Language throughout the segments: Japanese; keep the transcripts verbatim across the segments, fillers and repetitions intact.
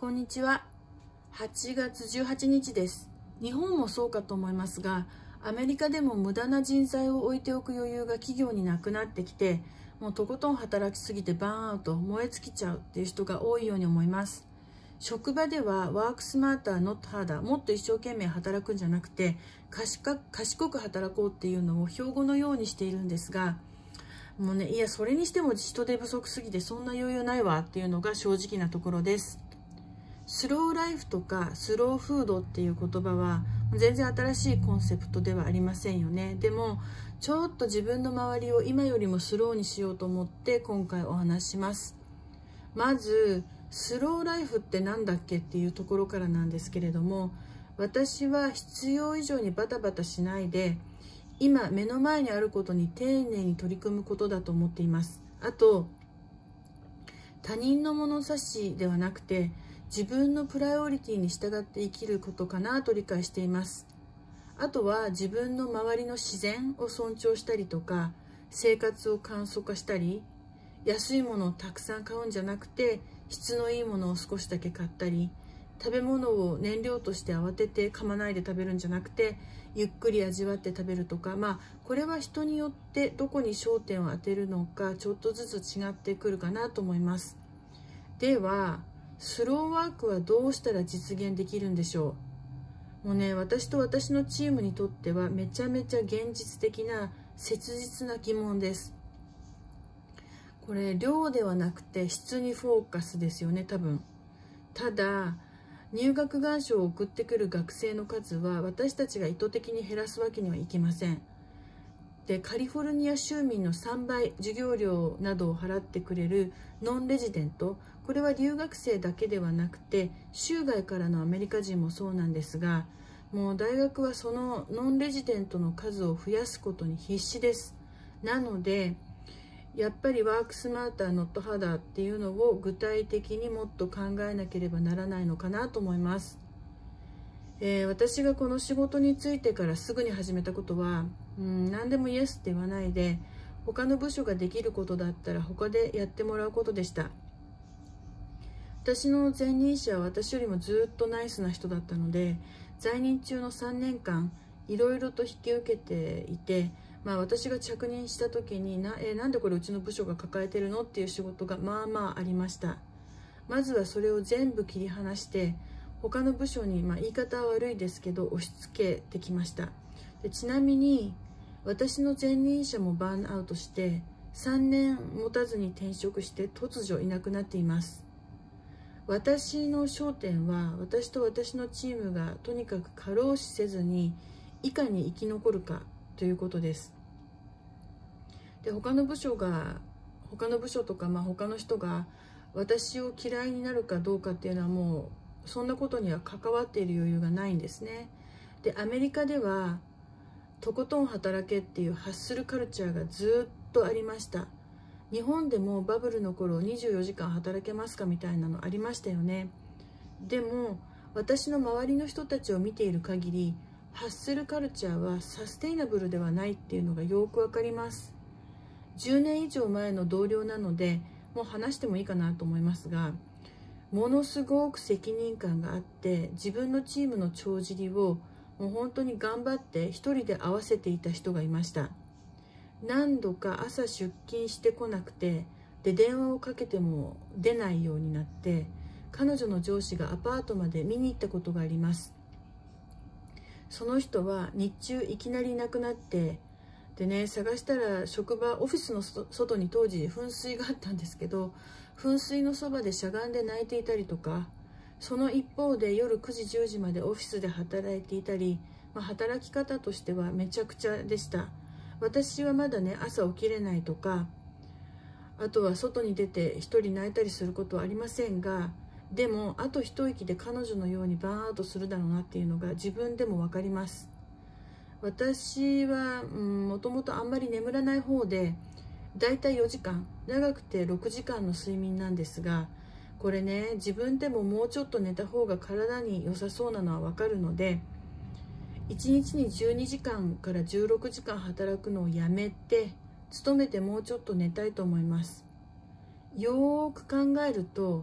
こんにちは。はちがつじゅうはちにちです。日本もそうかと思いますが、アメリカでも無駄な人材を置いておく余裕が企業になくなってきて、もうとことん働きすぎてバーンアウト、燃え尽きちゃうっていう人が多いように思います。職場ではワークスマーター、ノットハーダー、もっと一生懸命働くんじゃなくて、賢く働こうっていうのを標語のようにしているんですが、もうね、いや、それにしても人手不足すぎてそんな余裕ないわっていうのが正直なところです。スローライフとかスローフードっていう言葉は全然新しいコンセプトではありませんよね。でもちょっと自分の周りを今よりもスローにしようと思って今回お話しします。まずスローライフってなんだっけっていうところからなんですけれども、私は必要以上にバタバタしないで今目の前にあることに丁寧に取り組むことだと思っています。あと他人の物差しではなくて自分のプライオリティに従って生きることかなと理解しています。あとは自分の周りの自然を尊重したりとか、生活を簡素化したり、安いものをたくさん買うんじゃなくて質のいいものを少しだけ買ったり、食べ物を燃料として慌てて噛まないで食べるんじゃなくてゆっくり味わって食べるとか、まあこれは人によってどこに焦点を当てるのかちょっとずつ違ってくるかなと思います。ではスローワークはどうしたら実現できるんでしょう。もうね、私と私のチームにとってはめちゃめちゃ現実的な切実な疑問です。これ量ではなくて質にフォーカスですよね、多分。ただ入学願書を送ってくる学生の数は私たちが意図的に減らすわけにはいきません。でカリフォルニア州民のさんばい授業料などを払ってくれるノンレジデント、これは留学生だけではなくて州外からのアメリカ人もそうなんですが、もう大学はそのノンレジデントの数を増やすことに必死です。なのでやっぱりワークスマーター、ノットハーダーっていうのを具体的にもっと考えなければならないのかなと思います。えー、私がこの仕事に就いてからすぐに始めたことは、うん、何でもイエスって言わないで他の部署ができることだったら他でやってもらうことでした。私の前任者は私よりもずっとナイスな人だったので、在任中のさんねんかんいろいろと引き受けていて、まあ、私が着任した時にな、えー、なんでこれうちの部署が抱えてるのっていう仕事がまあまあありました。まずはそれを全部切り離して他の部署に、まあ、言い方は悪いですけど押し付けてきました。でちなみに私の前任者もバーンアウトしてさんねん持たずに転職して突如いなくなっています。私の焦点は私と私のチームがとにかく過労死せずにいかに生き残るかということです。で他の部署が他の部署とか、まあ、他の人が私を嫌いになるかどうかっていうのはもうそんなことには関わっている余裕がないんですね。でアメリカではとことん働けっていうハッスルカルチャーがずっとありました。日本でもバブルの頃にじゅうよじかん働けますかみたいなのありましたよね。でも私の周りの人たちを見ている限りハッスルカルチャーはサステイナブルではないっていうのがよくわかります。じゅうねん以上前の同僚なのでもう話してもいいかなと思いますが、ものすごく責任感があって自分のチームの帳尻をもう本当に頑張って一人で合わせていた人がいました。何度か朝出勤してこなくて、で電話をかけても出ないようになって彼女の上司がアパートまで見に行ったことがあります。その人は日中いきなりいなくなって、でね、探したら職場オフィスの外に当時噴水があったんですけど、噴水のそばでしゃがんで泣いていたりとか、その一方で夜くじじゅうじまでオフィスで働いていたり、まあ、働き方としてはめちゃくちゃでした。私はまだね朝起きれないとか、あとは外に出て一人泣いたりすることはありませんが、でもあと一息で彼女のようにバーンアウトするだろうなっていうのが自分でも分かります。私はもともとあんまり眠らない方でだいたいよじかん、長くてろくじかんの睡眠なんですが、これね自分でももうちょっと寝た方が体に良さそうなのは分かるので、いちにちにじゅうにじかんからじゅうろくじかん働くのをやめて勤めてもうちょっと寝たいと思います。よーく考えると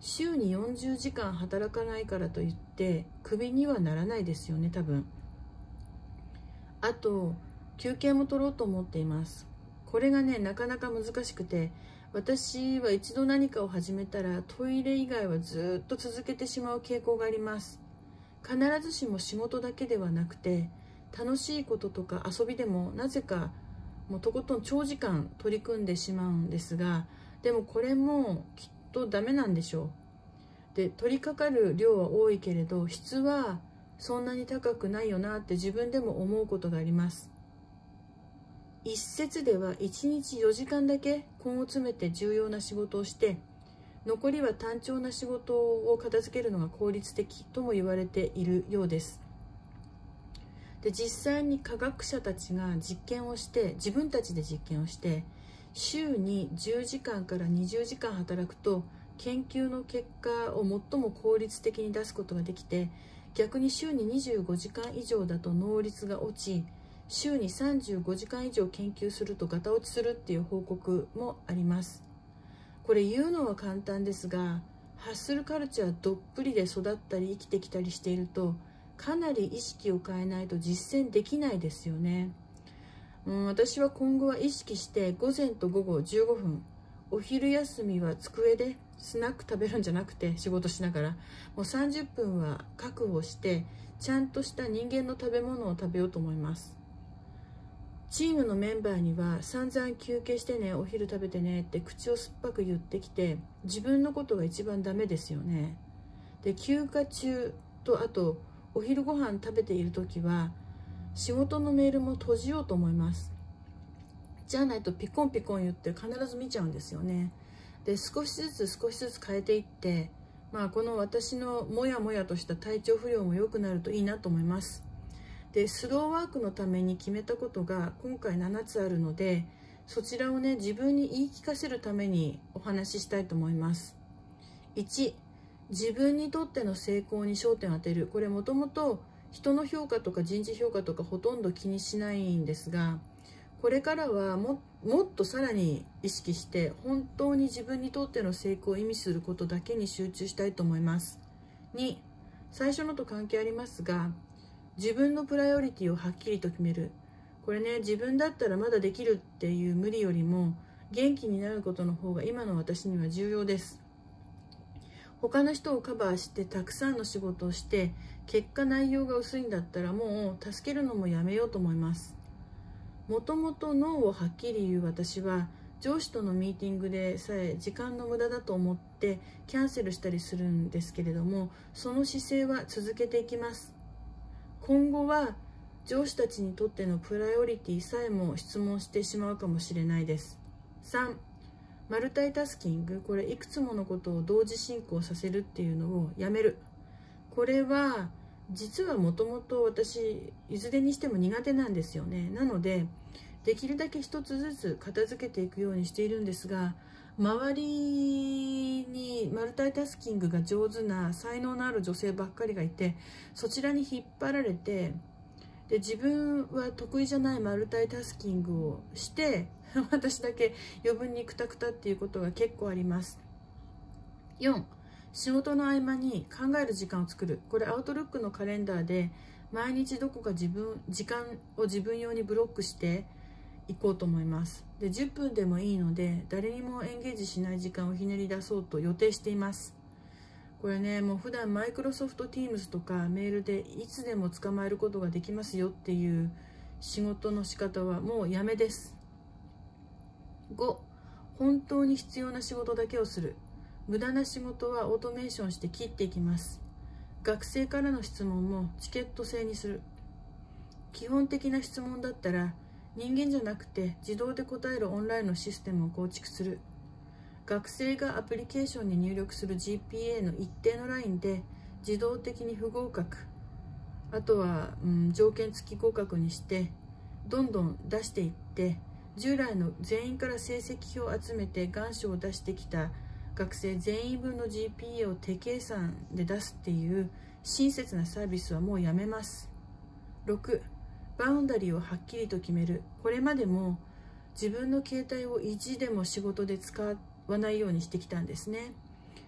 週によんじゅうじかん働かないからといってクビにはならないですよね、多分。あと休憩も取ろうと思っています。これがね、なかなか難しくて、私は一度何かを始めたらトイレ以外はずっと続けてしまう傾向があります。必ずしも仕事だけではなくて、楽しいこととか遊びでもなぜかもうとことん長時間取り組んでしまうんですが、でもこれもきっとダメなんでしょう。で、取り掛かる量は多いけれど質はそんなに高くないよなって自分でも思うことがあります。一説ではいちにちよじかんだけ根を詰めて重要な仕事をして、残りは単調な仕事を片付けるのが効率的とも言われているようです。で、実際に科学者たちが実験をして、自分たちで実験をして週にじゅうじかんからにじゅうじかん働くと研究の結果を最も効率的に出すことができて、逆に週ににじゅうごじかん以上だと能率が落ち、週にさんじゅうごじかん以上研究するとガタ落ちするっていう報告もあります。これ言うのは簡単ですが、ハッスルカルチャーどっぷりで育ったり生きてきたりしていると、かなり意識を変えないと実践できないですよね。うん、私は今後は意識して午前と午後じゅうごふん、お昼休みは机でスナック食べるんじゃなくて仕事しながらもうさんじゅっぷんは確保して、ちゃんとした人間の食べ物を食べようと思います。チームのメンバーには散々休憩してね、お昼食べてねって口を酸っぱく言ってきて、自分のことが一番ダメですよね。で、休暇中とあとお昼ご飯食べている時は仕事のメールも閉じようと思います。じゃないとピコンピコン言って必ず見ちゃうんですよね。で、少しずつ少しずつ変えていって、まあこの私のモヤモヤとした体調不良も良くなるといいなと思います。で、スローワークのために決めたことが今回ななつあるので、そちらをね、自分に言い聞かせるためにお話ししたいと思います。いち、自分にとっての成功に焦点を当てる。これもともと人の評価とか人事評価とかほとんど気にしないんですが、これからは も, もっとさらに意識して本当に自分にとっての成功を意味することだけに集中したいと思います。に、最初のと関係ありますが、自分のプライオリティをはっきりと決める。これね、自分だったらまだできるっていう無理よりも元気になることの方が今の私には重要です。他の人をカバーしてたくさんの仕事をして結果内容が薄いんだったらもう助けるのもやめようと思います。もともとノーをはっきり言う私は上司とのミーティングでさえ時間の無駄だと思ってキャンセルしたりするんですけれども、その姿勢は続けていきます。今後は上司たちにとってのプライオリティさえも質問してしまうかもしれないです。さん、マルタイタスキング。これいくつものことを同時進行させるっていうのをやめる。これは実はもともと私いずれにしても苦手なんですよね。なのでできるだけ一つずつ片付けていくようにしているんですが、周りにマルタイタスキングが上手な才能のある女性ばっかりがいて、そちらに引っ張られて、で自分は得意じゃないマルタイタスキングをして私だけ余分にクタクタっていうことが結構あります。よん、仕事の合間に考える時間を作る。これアウトルックのカレンダーで毎日どこか自分時間を自分用にブロックして行こうと思います。でじゅっぷんでもいいので誰にもエンゲージしない時間をひねり出そうと予定しています。これね、もう普段マイクロソフト ティームズ とかメールでいつでも捕まえることができますよっていう仕事の仕方はもうやめです。ご、本当に必要な仕事だけをする。無駄な仕事はオートメーションして切っていきます。学生からの質問もチケット制にする。基本的な質問だったら人間じゃなくて自動で答えるオンラインのシステムを構築する。学生がアプリケーションに入力する ジーピーエー の一定のラインで自動的に不合格、あとは、うん、条件付き合格にしてどんどん出していって、従来の全員から成績表を集めて願書を出してきた学生全員分の ジーピーエー を手計算で出すっていう親切なサービスはもうやめます。ろく、バウンダリーをはっきりと決める。これまでも自分の携帯を意地でも仕事で使わないようにしてきたんですね。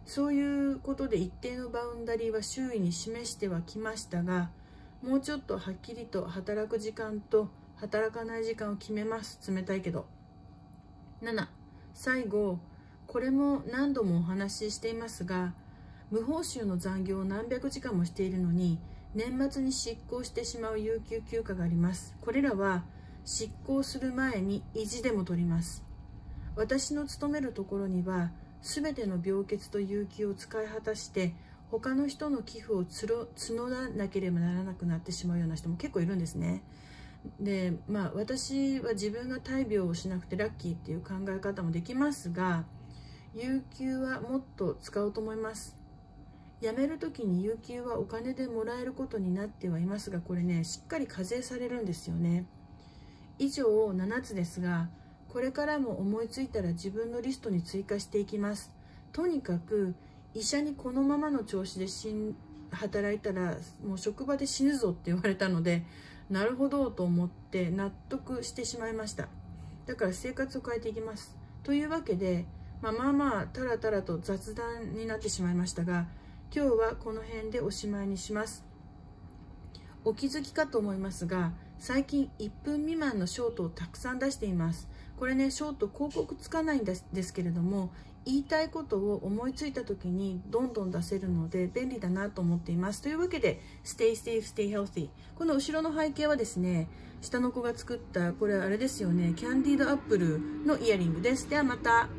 そういうことで一定のバウンダリーは周囲に示してはきましたが、もうちょっとはっきりと働く時間と働かない時間を決めます。冷たいけど。なな、最後、これも何度もお話ししていますが、無報酬の残業を何百時間もしているのに、年末に執行してしまう有給休暇があります。これらは執行する前に意地でも取ります。私の勤めるところには、すべての病欠と有給を使い果たして、他の人の寄付を募らなければならなくなってしまうような人も結構いるんですね。で、まあ私は自分が大病をしなくてラッキーっていう考え方もできますが、有給はもっと使おうと思います。辞めるときに有給はお金でもらえることになってはいますが、これね、しっかり課税されるんですよね。以上ななつですが、これからも思いついたら自分のリストに追加していきます。とにかく医者にこのままの調子でしん働いたらもう職場で死ぬぞって言われたので、なるほどと思って納得してしまいました。だから生活を変えていきます。というわけで、まあ、まあまあたらたらと雑談になってしまいましたが、今日はこの辺でおしまいにします。お気づきかと思いますが、最近いっぷん未満のショートをたくさん出しています。これね、ショート広告つかないんですですけれども、言いたいことを思いついた時にどんどん出せるので便利だなと思っています。というわけで、Stay safe, stay healthy。この後ろの背景はですね、下の子が作った、これあれですよね、キャンディードアップルのイヤリングです。ではまた。